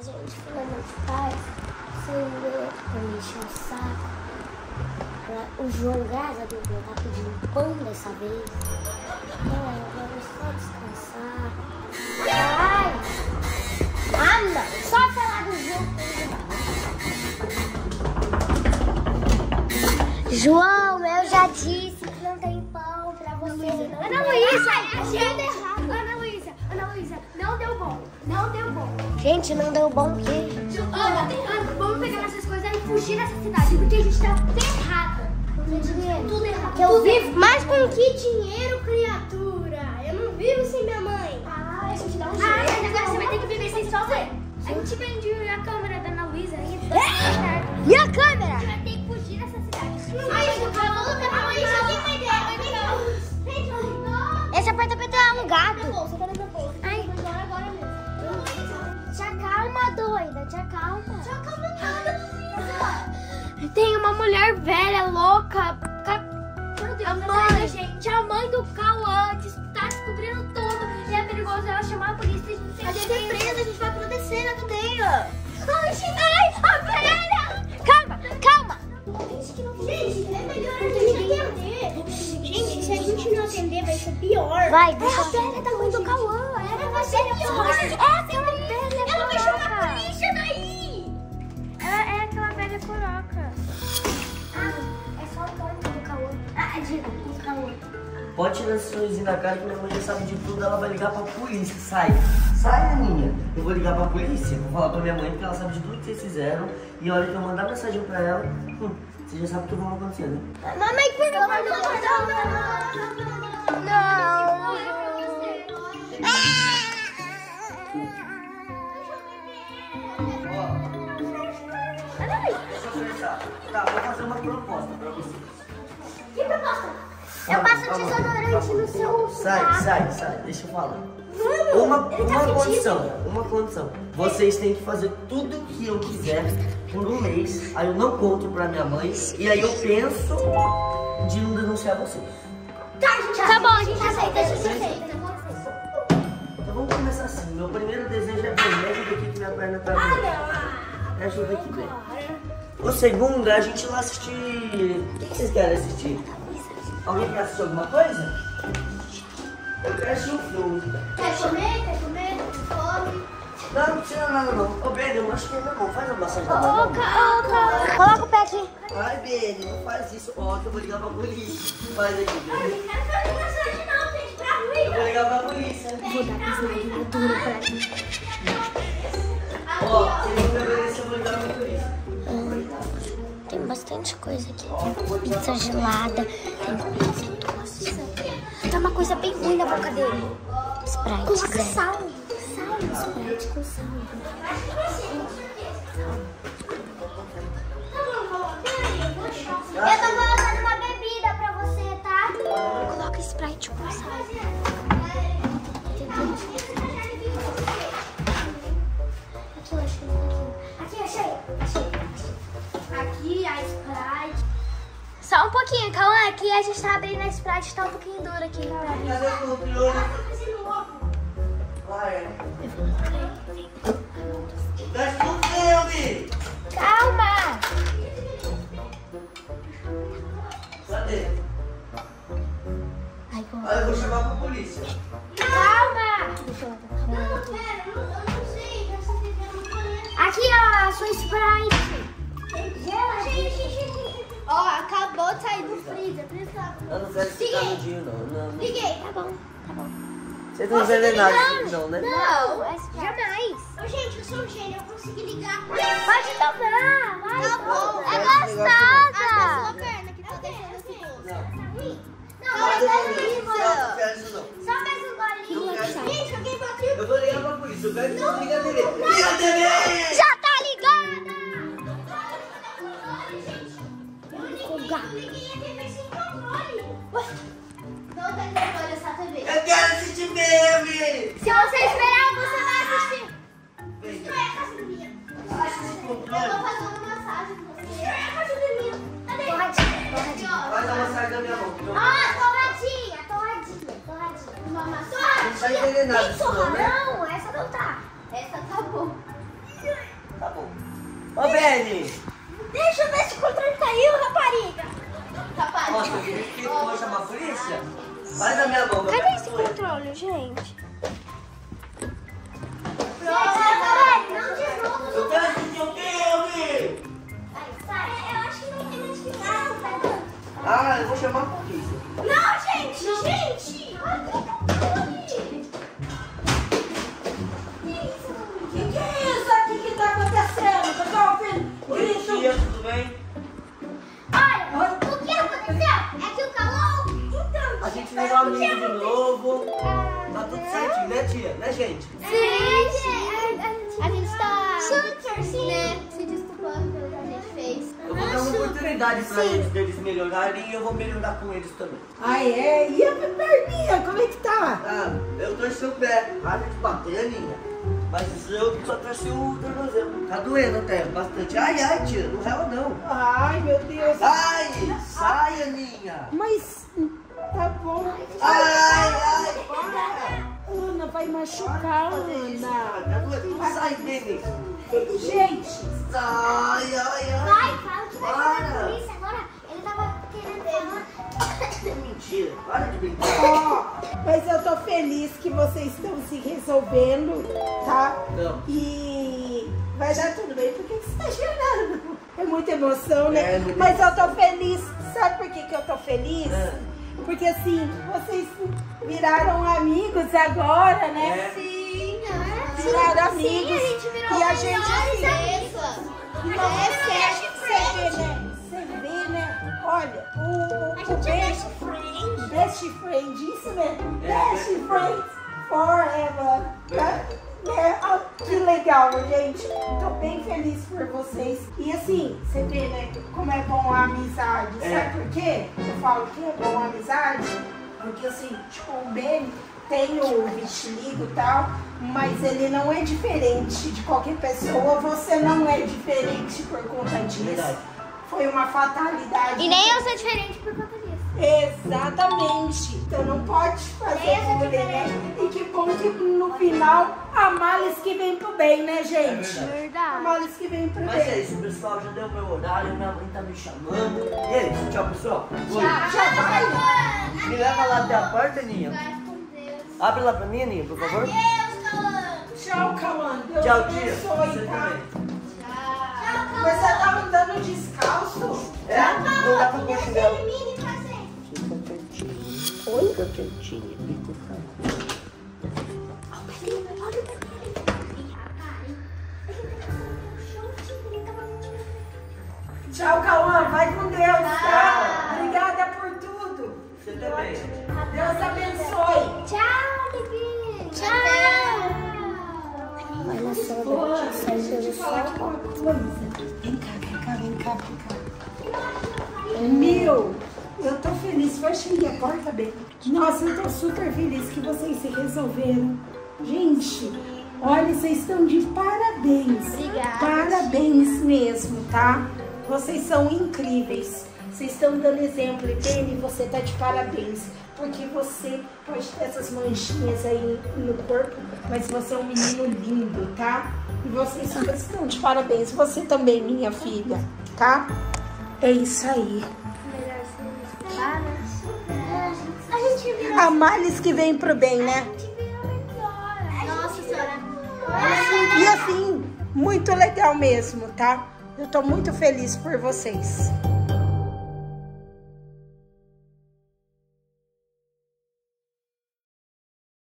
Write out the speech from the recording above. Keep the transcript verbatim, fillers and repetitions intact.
gente, finalmente paz, sem ver, pra me encher o saco. O João, graças a Deus, não tá pedindo pão dessa vez. Então, agora é só descansar. Ai! Ah, não! Só falar do João. João, eu já disse que não tem pão pra você. Ana Luísa, achei errado. Ana Luísa, Ana Luísa, não deu bom. Não deu bom. Gente, não deu bom o quê? Ana, Ana, vamos pegar nossas coisas e fugir dessa cidade, porque a gente tá ferrada. Dinheiro. Tudo errado. Que eu Tudo vivo. errado. Mas com que dinheiro, criatura? Eu não vivo sem minha mãe. Ah, a gente dá um jeito. Ah, mas agora você vai ter que viver sem sua mãe. A gente vendeu a câmera da Ana Luísa e tá certo. E a câmera? A gente vai ter que fugir dessa cidade. Ai, eu vou lutar. Ana Luísa, eu tenho uma ideia. Esse apartamento é alugado. Você tá na minha bolsa. Ai, agora, agora mesmo. Te acalma, doida. Te acalma. Te acalma nada, Luísa. Tem uma mulher velha, louca. Meu Deus, A mãe, gente, a mãe do Cauã tá descobrindo tudo. E é perigoso ela chamar a polícia. A gente A gente é presa, a gente vai apodrecer na cadeia. Ai, gente, ai, a velha! Calma, calma. Gente, é melhor a gente atender. Gente, se a gente não atender, vai ser pior. Vai, deixa É a eu velha da mãe do Cauã. Ela vai ser pior. É aquela velha Ela vai chamar a coroca. polícia daí. É, é aquela velha coroca. Ah, é só o Tony do Cauã. Ah, diga, o Cauã. Pode tirar esse sorrisinho da cara que minha mãe já sabe de tudo, ela vai ligar pra polícia. Sai, sai, Aninha. Eu vou ligar pra polícia, vou falar pra minha mãe porque ela sabe de tudo que vocês fizeram. E a hora que eu mandar mensagem pra ela, hum, você já sabe o que vai acontecer, né? Mamãe, por favor, não, não, não. Deixa eu pensar. Tá, vou fazer uma proposta pra vocês. Que proposta? Eu passo desodorante no seu Sai, saco. sai, sai, deixa eu falar. Vamos, Uma, ele tá uma fedido. condição, uma condição. Vocês têm que fazer tudo o que eu quiser por um mês. Aí eu não conto pra minha mãe. E aí eu penso de não denunciar vocês. Tá, a gente Tá bom, a gente aceita, a gente aceita. Então vamos começar assim. Meu primeiro desejo é bem. Me ajuda aqui que minha perna tá Ah, doendo. não. Me ajuda aqui bem. O segundo é a gente lá assistir. O que que vocês querem assistir? Alguém quer assistir alguma coisa? Eu quero assistir um filme. Quer comer? Quer comer? Fome? Não, não precisa nada não. Ô, Beni, eu acho que ainda não. Faz a massagem da Ô, mão. Cauã. Coloca o pé aqui. Ai, Beni, não faz isso. Ó, que eu vou ligar pra polícia. Faz aqui, Ai, Beni. não quero fazer massagem não, gente. Pra Eu vou ruim. ligar pra polícia. Vou dar bisnaguinha dura pra ti. Ó, se não me obedecer, eu vou ligar pra polícia. Tem bastante coisa aqui. Tem pizza gelada, tem pizza doce. Tem uma coisa bem ruim na boca dele. Sprite. Coloca é. sal. Sal. Sprite com sal. Eu tô colocando uma bebida pra você, tá? Coloca Sprite com sal. Aqui, eu acho que aqui. Aqui, achei. Achei. Aqui, a Sprite. Só um pouquinho, Cauã. Aqui a gente tá abrindo a Sprite, tá um pouquinho dura aqui pra abrir. Cadê o controle? Tá fazendo ovo. Vai. Desce no filme! Calma! Cadê? Ai, como... Aí eu vou chamar pra polícia. Calma! Deixa eu lá. Não, pera, eu não, eu não sei. Eu só fiz uma colher. Aqui, ó, a sua Sprite. Ó, acabou de sair do freezer. Precisa. Eu não quero ficar no dia, não. não, não. Liguei. Tá bom, tá bom. Vocês não envenenaram isso, não, né? Não, é Sprite. Jamais. Ô, gente, eu sou um gênio. Eu consegui ligar. Pode tomar, vai. Tá bom. É Não, esse negócio gostosa. A sua perna que tá deixando esse bolso. Não. Não, Mas mas eu é não horrível. não quero isso, não. Só mais um golinho. Não quero. Gente, alguém bateu. Eu vou ligar pra polícia. Eu quero que você liga a T V. Liga a T V! Já tá ligada. Liguei a T V sem controle. Ué? Não tem controle essa T V. Eu quero assistir filme! Se você esperar, você vai assistir. Vem, Não é a casa do minha. Eu vou fazer uma massagem com você. Não é a casa do minha. Cadê? Torradinha, torradinha. faz a massagem da minha mão. Ah, torradinha, torradinha, torradinha. Uma massagem. Não vai envenenar Tem isso, não, torra- né? Não, essa não tá. Essa tá bom. Ô, Benny! Deixa eu ver se o controle caiu, rapariga. Rapariga. Nossa, eu queria que eu vou chamar a polícia. Vai na minha mão, meu Cadê esse cartão. controle, gente? Não derruba. Eu quero assistir o filme! Eu acho que não tem mais que nada. Ah, eu vou chamar a polícia. Não, gente, gente. O que, que é isso aqui que tá acontecendo? Eu tô ouvindo Oi, grito. tia, tudo bem? Olha, o que aconteceu é que o calor... Então, A gente virou amigo de novo. Tá tudo certinho, né, tia? Né, gente? A gente tá, super, sim. né, se desculpando pelo que a gente fez. Eu vou dar uma oportunidade pra eles, deles melhorarem e eu vou melhorar com eles também. Ah, é? E a minha perninha, como é que tá? Ah, eu torci o pé. Para de bater, Aninha. Mas eu só torci o tornozelo. Tá doendo até, bastante. Ai, ai, tia, não rela não. Ai, meu Deus. Ai, sai, Aninha. Mas tá bom. Ai, ai, para. Ana, vai machucar, Ana. Tá doendo. Sai, Denis. Gente, Ai, ai, ai. Vai, fala que vai chamar a Para. polícia agora. Ele tava querendo falar. Mentira, para de brincar. ó, mas eu tô feliz que vocês estão se resolvendo, tá? Não. E vai dar tudo bem, porque você tá chorando. É muita emoção, né? É, muita Mas eu tô feliz. Sabe por que, que eu tô feliz? É. Porque assim, vocês viraram amigos agora, né? É. Sim, né? Viraram Sim, amigos. a gente virou E a gente assim. amigos. Então, você vê, né? Você vê, né? Olha, o, o, o best friend. Best friend, isso mesmo. É, Best best friends forever. Tá? Né? Ah, que legal, gente. Tô bem feliz por vocês. E assim, você vê, né? Como é bom a amizade. É. Sabe por quê? Eu falo que é bom a amizade. Porque assim, tipo, o Ben tem o vitiligo e tal, mas ele não é diferente de qualquer pessoa. Você não é diferente por conta disso. Verdade. Foi uma fatalidade. E nem eu sou diferente por conta disso. Exatamente. Então não pode fazer Nem eu sou bullying, né? E que bom que no final há males que vem pro bem, né, gente? É verdade. Há Verdade. males que vem pro Mas é bem. isso, pessoal. Já deu meu horário, minha mãe tá me chamando. E é isso, tchau, pessoal. Oi. Já vai? Me leva lá até a porta, Aninha. Vai com Deus. Abre lá pra mim, Aninha, por favor. Tchau, Cauã. Deus Tchau, tia. abençoe, Você tá? também. Mas você tá andando descalço? É? Não dá pra pôr chinelo. Mini presente. Fica quietinho. Oi? Fica quietinho. Fica calmo. Tchau, Cauã. Vai com Deus, tá? Obrigada por tudo. Você também. Deus abençoe. Tchau, Livinho. Olha só, gente, saiu Deixa eu te pelo falar aqui sol. uma coisa. Vem cá, vem cá, vem cá, vem cá. Meu, eu tô feliz. Fecha a porta bem. Nossa, eu tô super feliz que vocês se resolveram. Gente, olha, vocês estão de parabéns. Obrigada. Parabéns mesmo, tá? Vocês são incríveis. Vocês estão dando exemplo. E Benny, você tá de parabéns. Porque você pode ter essas manchinhas aí no corpo, mas você é um menino lindo, tá? E vocês estão de parabéns. Você também, minha filha, tá? É isso aí. Melhor se escutar, né? A gente virou. Há males que vem pro bem, né? Nossa senhora. E assim, muito legal mesmo, tá? Eu tô muito feliz por vocês.